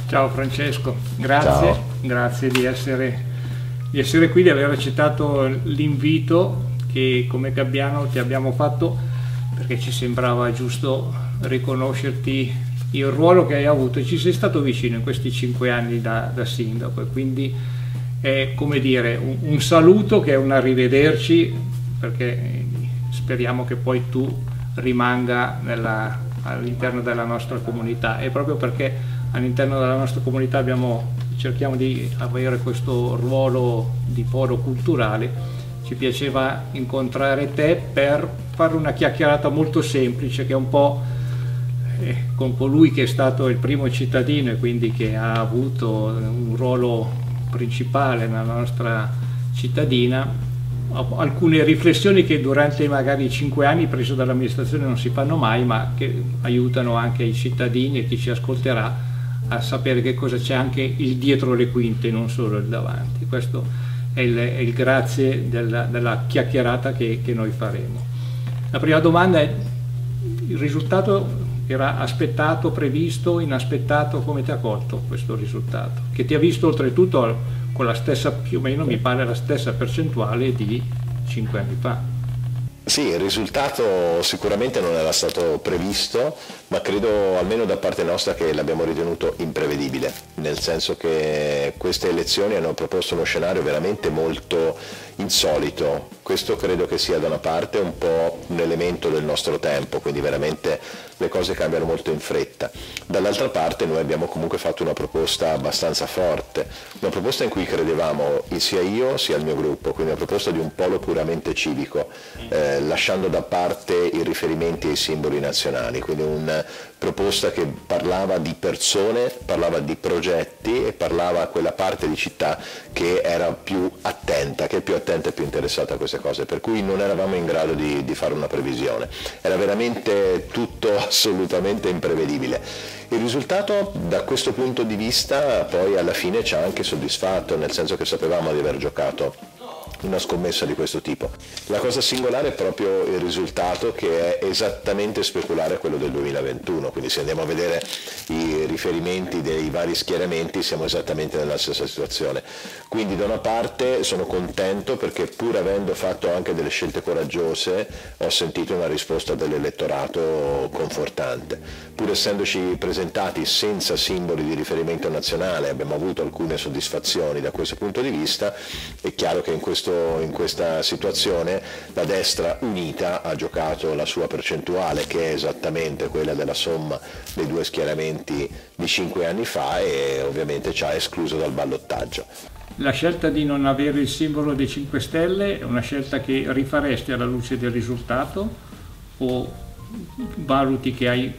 Ciao Francesco, grazie, Ciao. grazie di essere qui, di aver accettato l'invito che come Gabbiano ti abbiamo fatto, perché ci sembrava giusto riconoscerti il ruolo che hai avuto e ci sei stato vicino in questi 5 anni da sindaco, e quindi è come dire un saluto che è un arrivederci, perché speriamo che poi tu rimanga all'interno della nostra comunità, e proprio perché all'interno della nostra comunità cerchiamo di avere questo ruolo di polo culturale. Ci piaceva incontrare te per fare una chiacchierata molto semplice, che è un po' con colui che è stato il primo cittadino e quindi che ha avuto un ruolo principale nella nostra cittadina. Alcune riflessioni che durante magari i 5 anni preso dall'amministrazione non si fanno mai, ma che aiutano anche i cittadini e chi ci ascolterà a sapere che cosa c'è anche il dietro le quinte, non solo il davanti. Questo è il grazie della chiacchierata che noi faremo. La prima domanda è: il risultato era aspettato, previsto, inaspettato? Come ti ha colto questo risultato? Che ti ha visto oltretutto con la stessa, più o meno mi pare la stessa percentuale di 5 anni fa. Sì, il risultato sicuramente non era stato previsto, ma credo almeno da parte nostra che l'abbiamo ritenuto imprevedibile, nel senso che queste elezioni hanno proposto uno scenario veramente molto insolito. Questo credo che sia da una parte un po' un elemento del nostro tempo, quindi veramente le cose cambiano molto in fretta. Dall'altra parte noi abbiamo comunque fatto una proposta abbastanza forte, una proposta in cui credevamo sia io sia il mio gruppo, quindi una proposta di un polo puramente civico, lasciando da parte i riferimenti ai simboli nazionali, quindi una proposta che parlava di persone, parlava di progetti e parlava a quella parte di città che era più attenta, che è più attenta e più interessata a queste cose, per cui non eravamo in grado di fare una previsione, era veramente tutto assolutamente imprevedibile. Il risultato da questo punto di vista poi alla fine ci ha anche soddisfatto, nel senso che sapevamo di aver giocato una scommessa di questo tipo. La cosa singolare è proprio il risultato, che è esattamente speculare a quello del 2021, quindi se andiamo a vedere i riferimenti dei vari schieramenti siamo esattamente nella stessa situazione. Quindi da una parte sono contento perché, pur avendo fatto anche delle scelte coraggiose, ho sentito una risposta dell'elettorato confortante. Pur essendoci presentati senza simboli di riferimento nazionale abbiamo avuto alcune soddisfazioni da questo punto di vista. È chiaro che in questa situazione la destra unita ha giocato la sua percentuale, che è esattamente quella della somma dei due schieramenti di 5 anni fa, e ovviamente ci ha escluso dal ballottaggio. La scelta di non avere il simbolo dei 5 Stelle è una scelta che rifaresti alla luce del risultato, o valuti che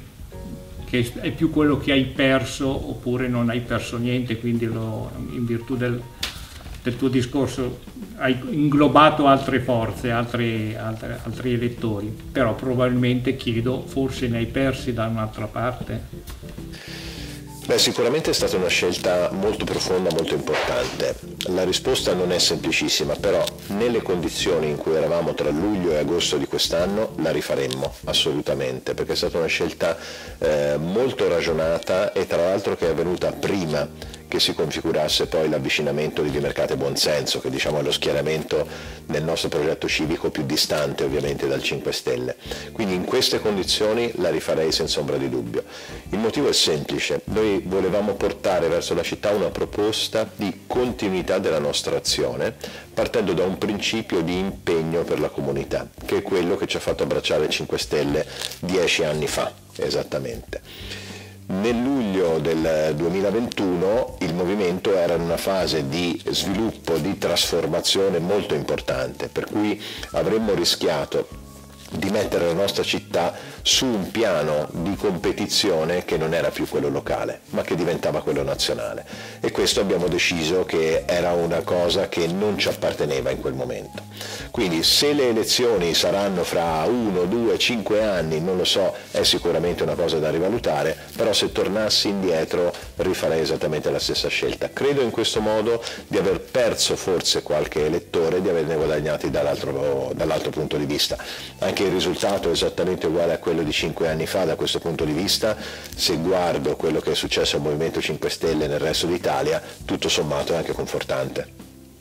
è più quello che hai perso, oppure non hai perso niente, quindi in virtù del tuo discorso hai inglobato altre forze, altri elettori, però probabilmente, chiedo, forse ne hai persi da un'altra parte? Beh, sicuramente è stata una scelta molto profonda, molto importante. La risposta non è semplicissima, però nelle condizioni in cui eravamo tra luglio e agosto di quest'anno la rifaremmo assolutamente, perché è stata una scelta molto ragionata, e tra l'altro che è avvenuta prima che si configurasse poi l'avvicinamento di Vimercate Buonsenso, che diciamo è lo schieramento nel nostro progetto civico più distante ovviamente dal 5 Stelle. Quindi in queste condizioni la rifarei senza ombra di dubbio. Il motivo è semplice: noi volevamo portare verso la città una proposta di continuità della nostra azione, partendo da un principio di impegno per la comunità, che è quello che ci ha fatto abbracciare il 5 Stelle 10 anni fa, esattamente. Nel luglio del 2021 il movimento era in una fase di sviluppo, di trasformazione molto importante, per cui avremmo rischiato di mettere la nostra città su un piano di competizione che non era più quello locale, ma che diventava quello nazionale, e questo abbiamo deciso che era una cosa che non ci apparteneva in quel momento. Quindi se le elezioni saranno fra 1, 2, 5 anni, non lo so, è sicuramente una cosa da rivalutare, però se tornassi indietro rifarei esattamente la stessa scelta. Credo in questo modo di aver perso forse qualche elettore, di averne guadagnati dall'altro punto di vista, anche anche il risultato è esattamente uguale a quello di 5 anni fa da questo punto di vista. Se guardo quello che è successo al Movimento 5 Stelle nel resto d'Italia, tutto sommato è anche confortante.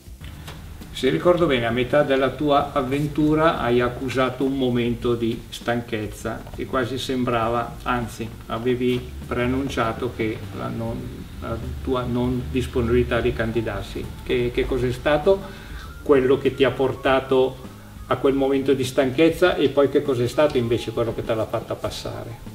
Se ricordo bene, a metà della tua avventura hai accusato un momento di stanchezza che quasi sembrava, anzi avevi preannunciato che la tua non disponibilità di candidarsi. Che cos'è stato quello che ti ha portato a quel momento di stanchezza e poi che cos'è stato invece quello che te l'ha fatta passare?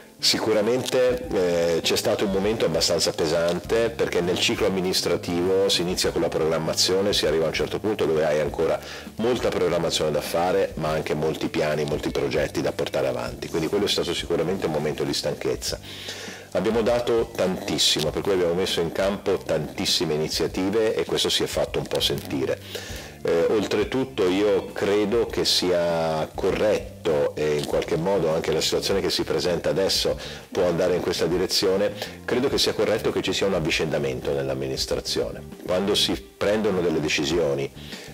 Sicuramente c'è stato un momento abbastanza pesante, perché nel ciclo amministrativo si inizia con la programmazione, si arriva a un certo punto dove hai ancora molta programmazione da fare, ma anche molti piani, molti progetti da portare avanti, quindi quello è stato sicuramente un momento di stanchezza. Abbiamo dato tantissimo, per cui abbiamo messo in campo tantissime iniziative e questo si è fatto un po' sentire. Oltretutto io credo che sia corretto, e in qualche modo anche la situazione che si presenta adesso può andare in questa direzione, credo che sia corretto che ci sia un avvicendamento nell'amministrazione. Quando si prendono delle decisioni,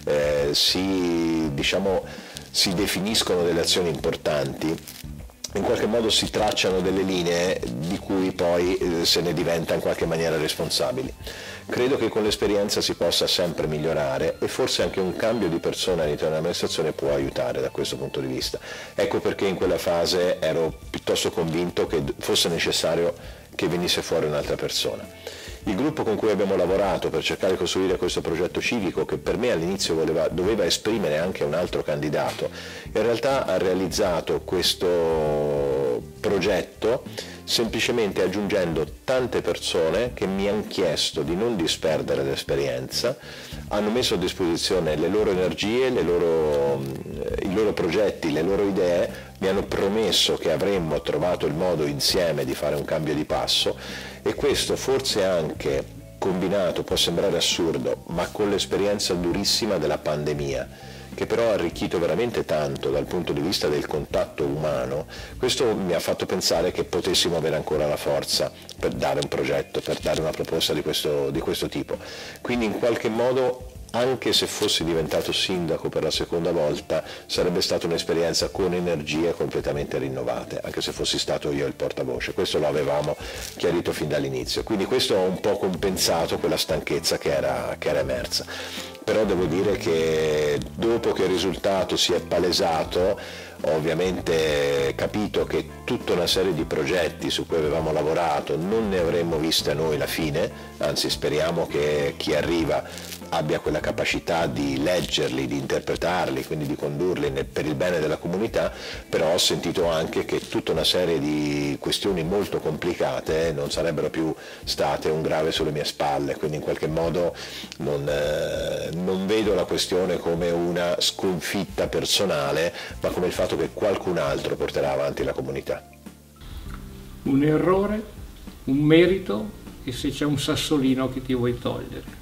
si definiscono delle azioni importanti, in qualche modo si tracciano delle linee di cui poi se ne diventa in qualche maniera responsabili. Credo che con l'esperienza si possa sempre migliorare e forse anche un cambio di persona all'interno dell'amministrazione può aiutare da questo punto di vista. Ecco perché in quella fase ero piuttosto convinto che fosse necessario che venisse fuori un'altra persona. Il gruppo con cui abbiamo lavorato per cercare di costruire questo progetto civico, che per me all'inizio doveva esprimere anche un altro candidato, in realtà ha realizzato questo progetto semplicemente aggiungendo tante persone che mi hanno chiesto di non disperdere l'esperienza, hanno messo a disposizione le loro energie, i loro progetti, le loro idee, mi hanno promesso che avremmo trovato il modo insieme di fare un cambio di passo, e questo forse anche combinato, può sembrare assurdo, ma con l'esperienza durissima della pandemia, che però ha arricchito veramente tanto dal punto di vista del contatto umano, questo mi ha fatto pensare che potessimo avere ancora la forza per dare un progetto, per dare una proposta di questo tipo. Quindi in qualche modo, anche se fossi diventato sindaco per la seconda volta, sarebbe stata un'esperienza con energie completamente rinnovate, anche se fossi stato io il portavoce. Questo lo avevamo chiarito fin dall'inizio, quindi questo ha un po' compensato quella stanchezza che era emersa. Però devo dire che dopo che il risultato si è palesato, ho ovviamente capito che tutta una serie di progetti su cui avevamo lavorato non ne avremmo vista noi la fine, anzi speriamo che chi arriva abbia quella capacità di leggerli, di interpretarli, quindi di condurli per il bene della comunità, però ho sentito anche che tutta una serie di questioni molto complicate non sarebbero più state un grave sulle mie spalle, quindi in qualche modo non vedo la questione come una sconfitta personale, ma come il fatto che qualcun altro porterà avanti la comunità. Un errore, un merito, e se c'è un sassolino che ti vuoi togliere?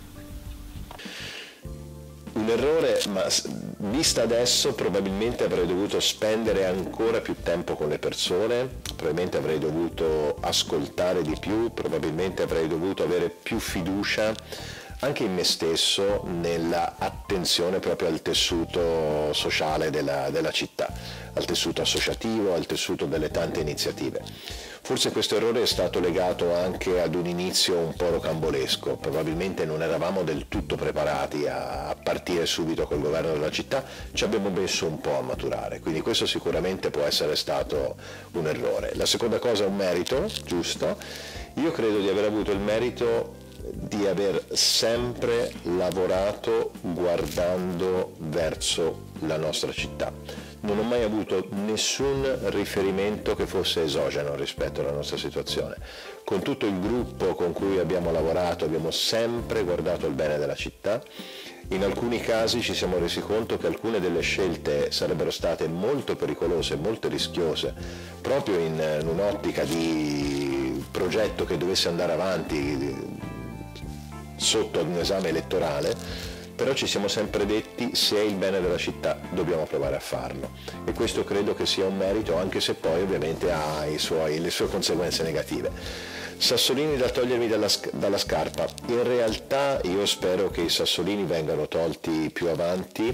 Un errore, ma vista adesso probabilmente avrei dovuto spendere ancora più tempo con le persone, probabilmente avrei dovuto ascoltare di più, probabilmente avrei dovuto avere più fiducia anche in me stesso nella attenzione proprio al tessuto sociale della città, al tessuto associativo, al tessuto delle tante iniziative. Forse questo errore è stato legato anche ad un inizio un po' rocambolesco, probabilmente non eravamo del tutto preparati a partire subito col governo della città, ci abbiamo messo un po' a maturare, quindi questo sicuramente può essere stato un errore. La seconda cosa è un merito, giusto? Io credo di aver avuto il merito di aver sempre lavorato guardando verso la nostra città. Non ho mai avuto nessun riferimento che fosse esogeno rispetto alla nostra situazione. Con tutto il gruppo con cui abbiamo lavorato abbiamo sempre guardato il bene della città. In alcuni casi ci siamo resi conto che alcune delle scelte sarebbero state molto pericolose, molto rischiose, proprio in un'ottica di progetto che dovesse andare avanti sotto ad un esame elettorale, però ci siamo sempre detti: se è il bene della città dobbiamo provare a farlo, e questo credo che sia un merito, anche se poi ovviamente ha le sue conseguenze negative. Sassolini da togliermi dalla scarpa, in realtà io spero che i sassolini vengano tolti più avanti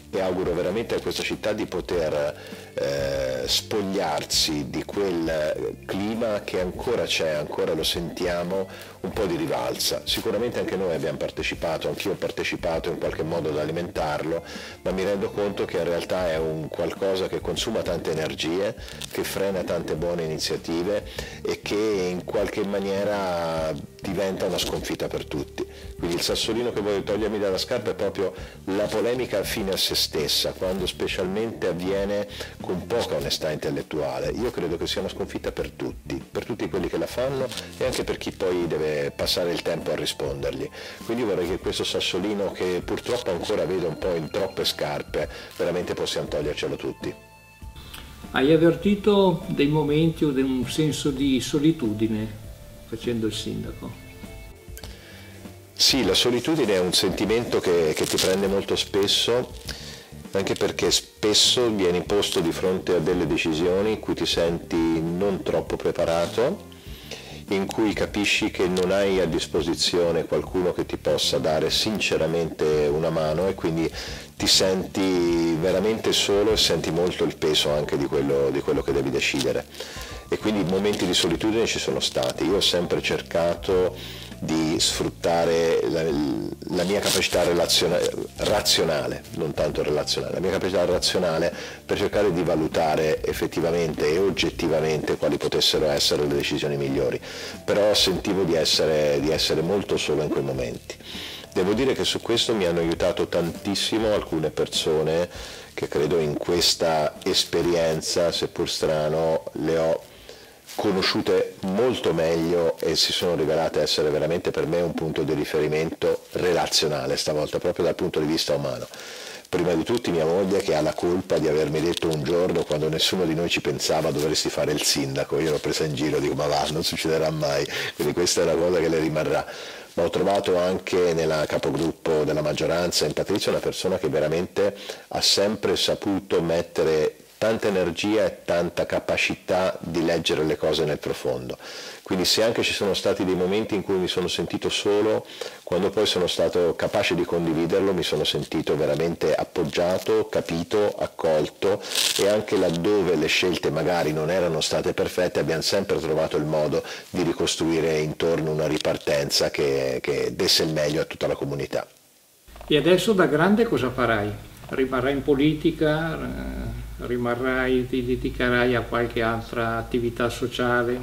e auguro veramente a questa città di poter spogliarsi di quel clima che ancora c'è, ancora lo sentiamo, un po' di rivalsa. Sicuramente anche noi abbiamo partecipato, anch'io ho partecipato in qualche modo ad alimentarlo, ma mi rendo conto che in realtà è un qualcosa che consuma tante energie, che frena tante buone iniziative e che in qualche maniera diventa una sconfitta per tutti. Quindi il sassolino che voglio togliermi dalla scarpa è proprio la polemica fine a se stessa, quando specialmente avviene con poca onestà intellettuale. Io credo che sia una sconfitta per tutti quelli che la fanno e anche per chi poi deve passare il tempo a rispondergli. Quindi vorrei che questo sassolino, che purtroppo ancora vedo un po' in troppe scarpe, veramente possiamo togliercelo tutti. Hai avvertito dei momenti o un senso di solitudine facendo il sindaco? Sì, la solitudine è un sentimento che ti prende molto spesso, anche perché spesso vieni posto di fronte a delle decisioni in cui ti senti non troppo preparato, in cui capisci che non hai a disposizione qualcuno che ti possa dare sinceramente una mano e quindi ti senti veramente solo e senti molto il peso anche di quello che devi decidere. E quindi momenti di solitudine ci sono stati. Io ho sempre cercato di sfruttare la mia capacità razionale, non tanto relazionale, la mia capacità razionale per cercare di valutare effettivamente e oggettivamente quali potessero essere le decisioni migliori, però sentivo di essere molto solo in quei momenti. Devo dire che su questo mi hanno aiutato tantissimo alcune persone che credo in questa esperienza, seppur strano, le ho conosciute molto meglio e si sono rivelate essere veramente per me un punto di riferimento relazionale, stavolta proprio dal punto di vista umano. Prima di tutti mia moglie, che ha la colpa di avermi detto un giorno, quando nessuno di noi ci pensava, dovresti fare il sindaco. Io l'ho presa in giro, dico ma va, non succederà mai, quindi questa è una cosa che le rimarrà. Ma ho trovato anche nella capogruppo della maggioranza, in Patrizia, una persona che veramente ha sempre saputo mettere tanta energia e tanta capacità di leggere le cose nel profondo. Quindi se anche ci sono stati dei momenti in cui mi sono sentito solo, quando poi sono stato capace di condividerlo mi sono sentito veramente appoggiato, capito, accolto, e anche laddove le scelte magari non erano state perfette abbiamo sempre trovato il modo di ricostruire intorno una ripartenza che desse il meglio a tutta la comunità. E adesso da grande cosa farai? Rimarrai in politica? Ti dedicherai a qualche altra attività sociale?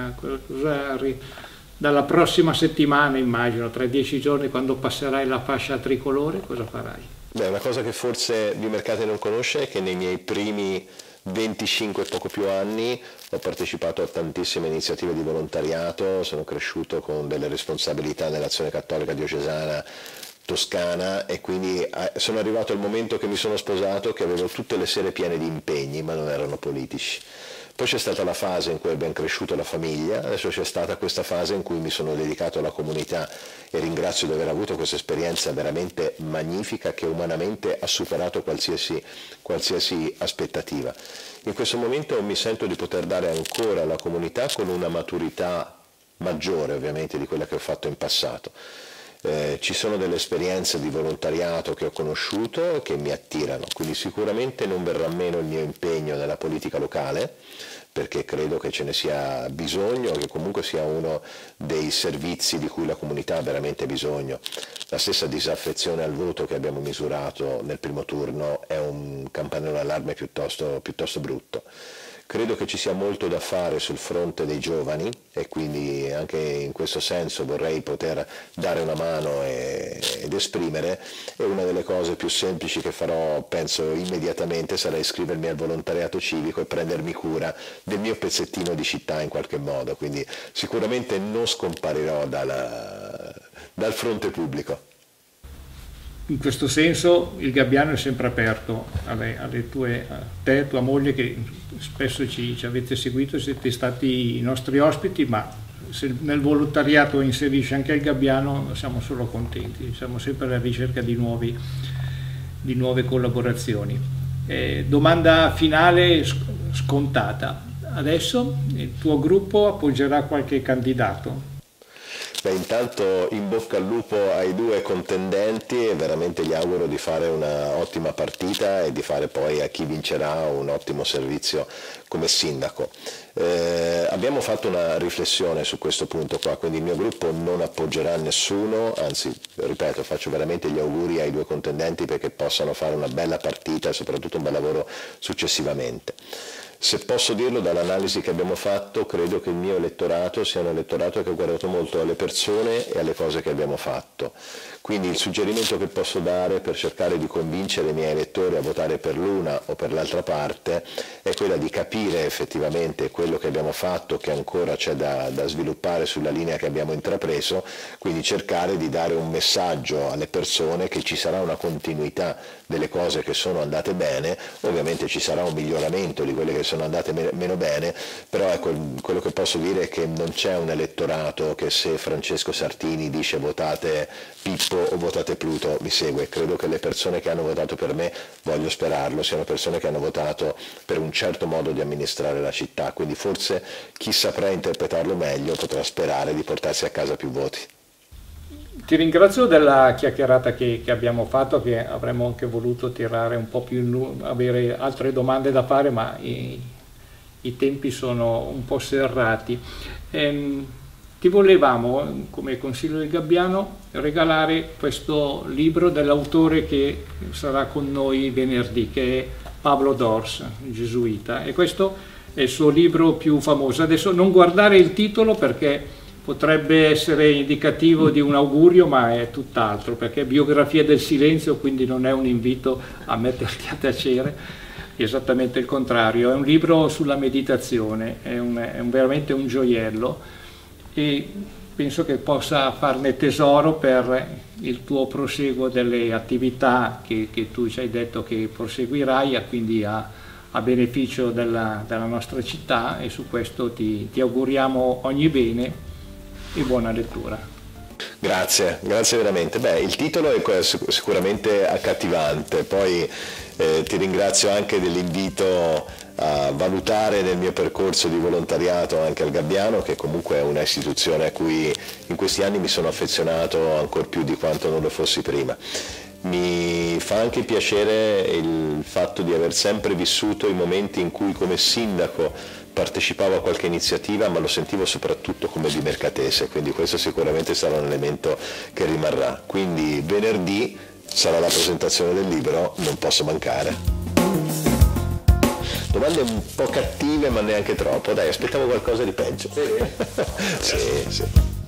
Dalla prossima settimana, immagino, tra 10 giorni, quando passerai la fascia tricolore, cosa farai? Beh, una cosa che forse Vimercate non conosce è che nei miei primi 25 e poco più anni ho partecipato a tantissime iniziative di volontariato, sono cresciuto con delle responsabilità nell'Azione Cattolica Diocesana Toscana e quindi sono arrivato al momento che mi sono sposato che avevo tutte le sere piene di impegni, ma non erano politici. Poi c'è stata la fase in cui abbiamo cresciuto la famiglia, adesso c'è stata questa fase in cui mi sono dedicato alla comunità e ringrazio di aver avuto questa esperienza veramente magnifica che umanamente ha superato qualsiasi aspettativa. In questo momento mi sento di poter dare ancora alla comunità con una maturità maggiore ovviamente di quella che ho fatto in passato. Ci sono delle esperienze di volontariato che ho conosciuto che mi attirano, quindi sicuramente non verrà meno il mio impegno nella politica locale, perché credo che ce ne sia bisogno, che comunque sia uno dei servizi di cui la comunità ha veramente bisogno. La stessa disaffezione al voto che abbiamo misurato nel primo turno è un campanello d'allarme piuttosto brutto. Credo che ci sia molto da fare sul fronte dei giovani e quindi anche in questo senso vorrei poter dare una mano ed esprimere, e una delle cose più semplici che farò, penso immediatamente, sarà iscrivermi al volontariato civico e prendermi cura del mio pezzettino di città in qualche modo, quindi sicuramente non scomparirò dal fronte pubblico. In questo senso il Gabbiano è sempre aperto a te e tua moglie, che spesso ci avete seguito, siete stati i nostri ospiti, ma se nel volontariato inserisce anche il Gabbiano siamo solo contenti, siamo sempre alla ricerca di nuove collaborazioni. Domanda finale scontata, adesso il tuo gruppo appoggerà qualche candidato? Beh, intanto in bocca al lupo ai due contendenti e veramente gli auguro di fare una ottima partita e di fare poi a chi vincerà un ottimo servizio come sindaco. Abbiamo fatto una riflessione su questo punto qua, quindi il mio gruppo non appoggerà nessuno, anzi ripeto, faccio veramente gli auguri ai due contendenti perché possano fare una bella partita e soprattutto un bel lavoro successivamente. Se posso dirlo dall'analisi che abbiamo fatto, credo che il mio elettorato sia un elettorato che ha guardato molto alle persone e alle cose che abbiamo fatto. Quindi il suggerimento che posso dare per cercare di convincere i miei elettori a votare per l'una o per l'altra parte è quella di capire effettivamente quello che abbiamo fatto, che ancora c'è da sviluppare sulla linea che abbiamo intrapreso, quindi cercare di dare un messaggio alle persone che ci sarà una continuità delle cose che sono andate bene, ovviamente ci sarà un miglioramento di quelle che sono andate meno bene, però ecco, quello che posso dire è che non c'è un elettorato che se Francesco Sartini dice votate Pippo o votate Pluto mi segue. Credo che le persone che hanno votato per me, voglio sperarlo, siano persone che hanno votato per un certo modo di amministrare la città, quindi forse chi saprà interpretarlo meglio potrà sperare di portarsi a casa più voti. Ti ringrazio della chiacchierata che abbiamo fatto, che avremmo anche voluto tirare un po' più in lungo, avere altre domande da fare, ma i tempi sono un po' serrati. Ti volevamo, come consiglio del Gabbiano, regalare questo libro dell'autore che sarà con noi venerdì, che è Pablo Dors, gesuita, e questo è il suo libro più famoso. Adesso non guardare il titolo perché potrebbe essere indicativo di un augurio, ma è tutt'altro, perché è biografia del silenzio, quindi non è un invito a metterti a tacere, esattamente il contrario. È un libro sulla meditazione, è veramente un gioiello e penso che possa farne tesoro per il tuo proseguo delle attività che tu ci hai detto che proseguirai, quindi a beneficio della nostra città, e su questo ti auguriamo ogni bene e buona lettura. Grazie, grazie veramente. Beh, il titolo è sicuramente accattivante, poi ti ringrazio anche dell'invito a valutare nel mio percorso di volontariato anche al Gabbiano, che comunque è una istituzione a cui in questi anni mi sono affezionato ancor più di quanto non lo fossi prima. Mi fa anche piacere il fatto di aver sempre vissuto i momenti in cui come sindaco partecipavo a qualche iniziativa, ma lo sentivo soprattutto come di mercatese, quindi questo sicuramente sarà un elemento che rimarrà. Quindi venerdì sarà la presentazione del libro, non posso mancare. Domande un po' cattive, ma neanche troppo, dai, aspettavo qualcosa di peggio. Sì, sì.